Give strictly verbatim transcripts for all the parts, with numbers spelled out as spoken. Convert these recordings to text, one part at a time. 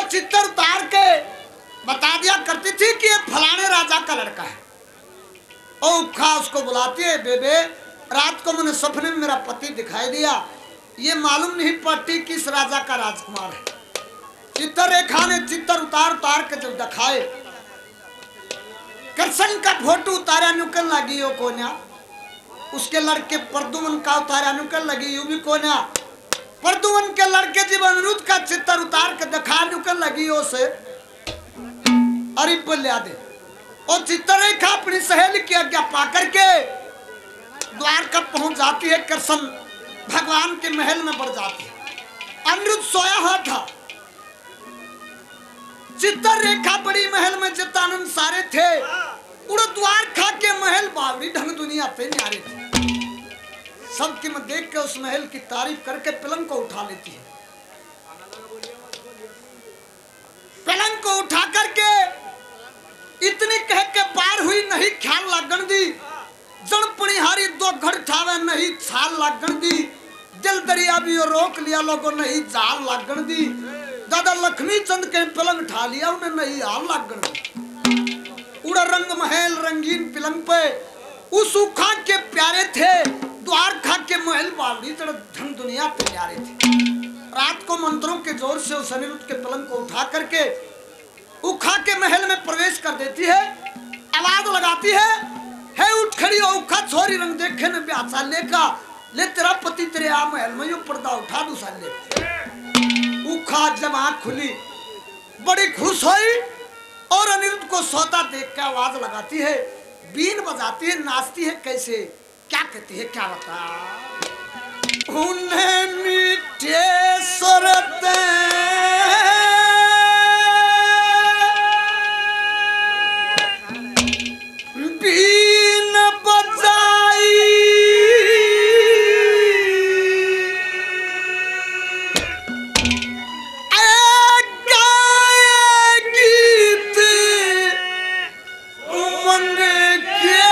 चित्र उतार के बता दिया करती थी कि ये फलाने राजा का लड़का है। और उखा उसको बुलाती है, बेबे रात को मैंने सपने में मेरा पति दिखाई दिया, ये मालूम नहीं पट्टी किस राजा का राजकुमार है। चित्र रेखा ने चित्र उतार उतार के जब दिखाए, कृष्ण का फोटो उतारा नुकल लगी हो कोन्या, उसके लड़के परदुमन का उतारा नुकल लगी यू भी कोन्या, परदुमन के लड़के जीव अनिरुद्ध का चित्र उतार के दिखा नुकल लगी हो से अरे बोलिया दे। और चित्ररेखा अपनी सहेली की आज्ञा पाकर के द्वार का पहुंच जाती है, कृष्ण भगवान के महल में बढ़ जाती है। अनिरुद्ध सोया हुआ था, चित्ररेखा बड़ी महल में चित्तानंद सारे थे, उड़ द्वार खा के महल बावड़ी ढंग दुनिया पे न्यारे थे। सबकी में देख के उस महल की तारीफ करके पलंग को उठा लेती है। पलंग को उठा करके इतनी कह के पार हुई, नहीं ख्याल लागण दी, जन पणिहारी दो घर ठावे नहीं छाल लागण दी, दिल दरिया भी रोक लिया लोगों नहीं जाल लागण दी, दादा लक्ष्मी चंद के पलंग ठा लिया उन्हें नहीं हाल लागण दी। उड़ा रंग महल रंगीन पलंग पे उस उखा के प्यारे थे, द्वार खा के महल बावड़ी ढंग दुनिया पे न्यारे थे। रात को मंत्रों के जोर से उस अनिरुद्ध के पलंग को उठा करके उखा के महल में प्रवेश कर देती है, आवाज लगाती है, है उठ खड़ी हो उखा छोरी रंग देखे न ब्याचा लेका, ले तेरा पति तेरे आ महल में यू पर्दा उठा दू साले। उखा जब आंख खुली बड़ी खुश हुई और अनिरुद्ध को सोता देख के आवाज लगाती है, बीन बजाती है, नाचती है, कैसे क्या कहती है, क्या बता। उन्हें मीठे सुरते बीन बजाई गाए गीत उमंग के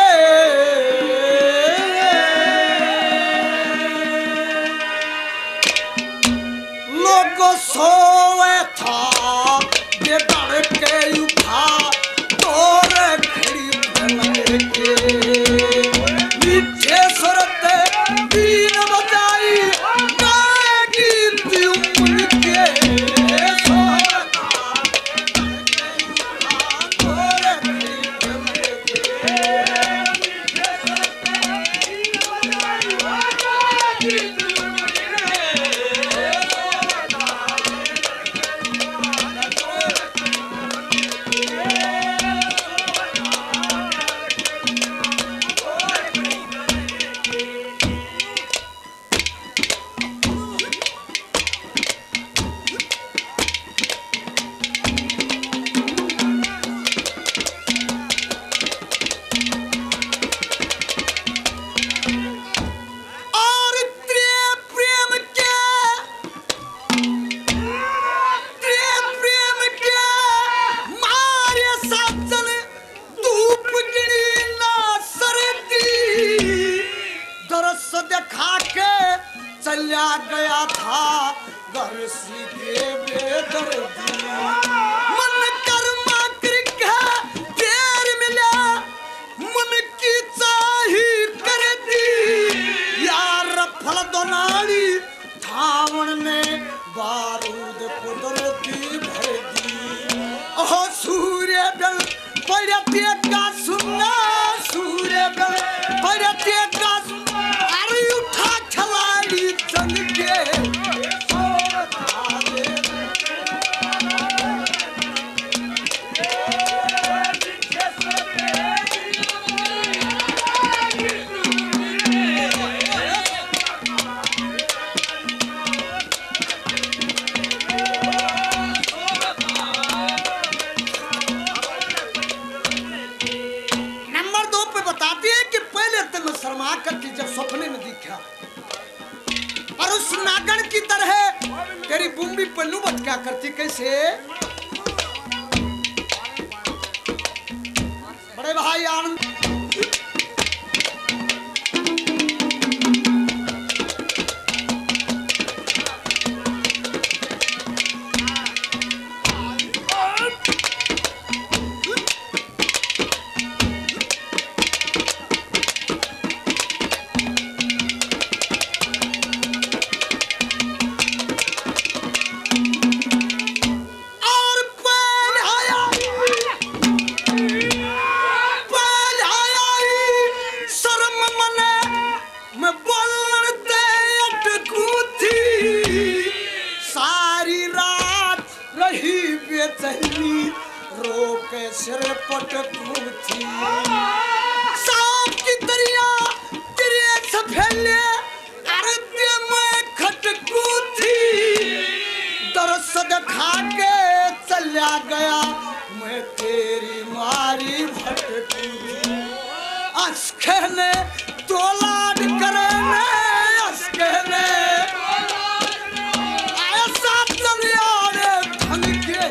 लोगों सोए था ये डर के उठा तोरे खड़ी के मीठे सुरते बीन बजाई गाए गीत उमंग के सिर पटकू थी सांप की दरिया तेरे सफेले आरती में खटकू थी दरस दिखा के चला गया मैं तेरी मारी भटकू थी अस्खने तो लाड करे ने अस्खने ऐसा चलिया रे धन के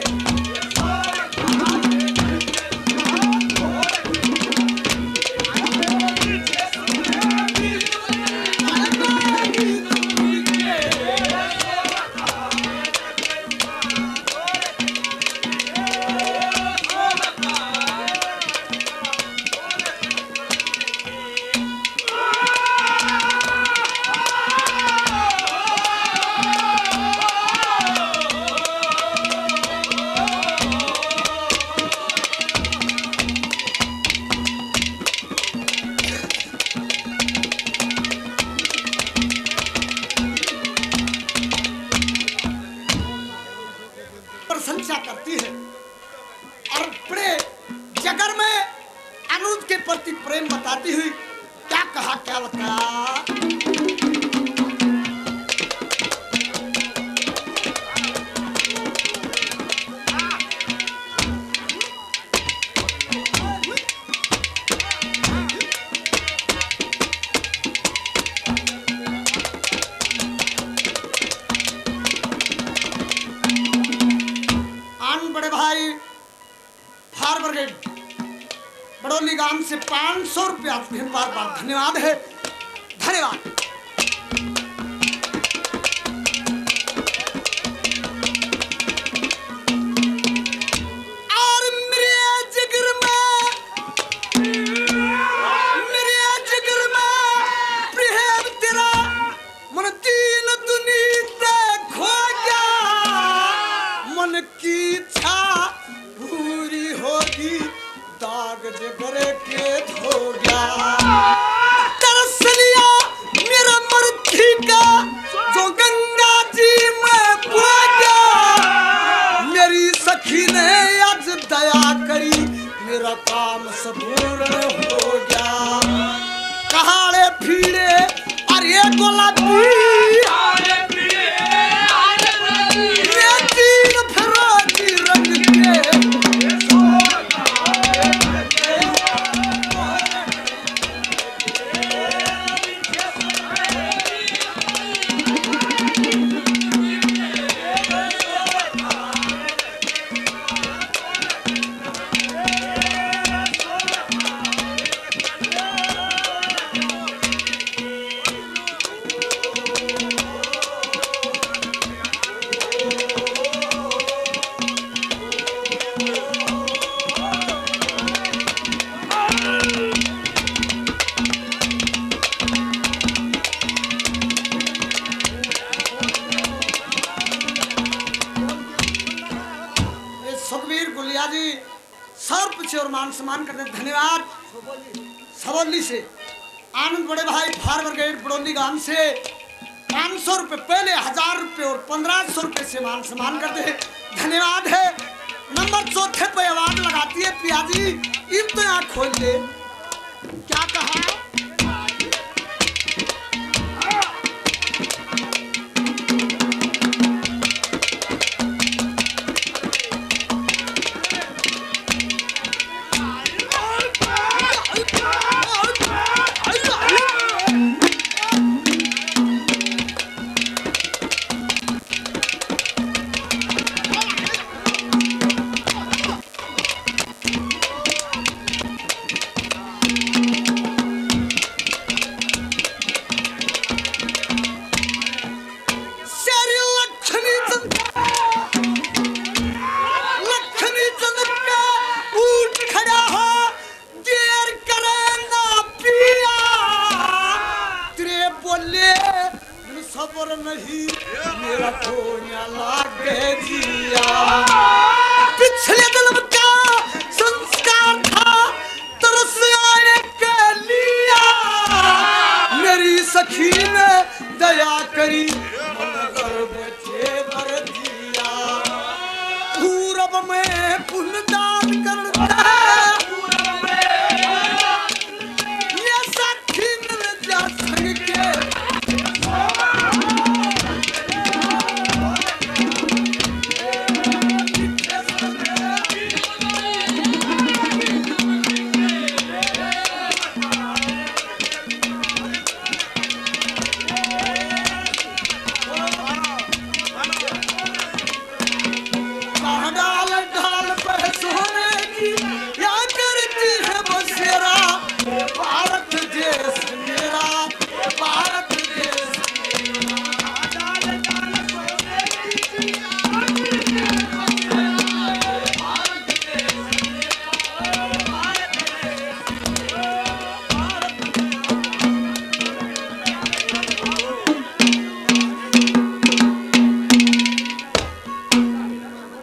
प्रशंसा करती है और बड़े जगर में अनुज के प्रति प्रेम बताती हुई क्या कहा क्या बताया बड़ोली गांव से पाँच सौ रुपया बार बार धन्यवाद है धन्यवाद और मेरे जिगर में मेरे जिगर में प्रेम तेरा मन तीन दुनिया खो गया मन की इच्छा पूरी होगी दाग जगरे के धो गया तरस लिया मेरा मृत्यु का जो गंगा जी में बह गया मेरी सखी ने आज दया करी मेरा काम संपूर्ण हो गया कहाड़े फीड़े अरे गुलाबी और मान सम्मान करते धन्यवाद सबोली से आनंद बड़े भाई फायर ब्रिगेड बड़ौली गांव से पाँच सौ रुपये पहले हजार रुपये और पंद्रह सौ रुपये से मान सम्मान करते हैं धन्यवाद है नंबर चौथे पे अवार्ड लगाती है पियाजी इन तो यहाँ खोल ले क्या कहा नहीं मेरा कोन्या लागे जिया पिछले जन्म का संस्कार था तरस आने के लिया मेरी सखी ने दया करी मन गर्भ भर दिया पूरब में पुण्य दान कर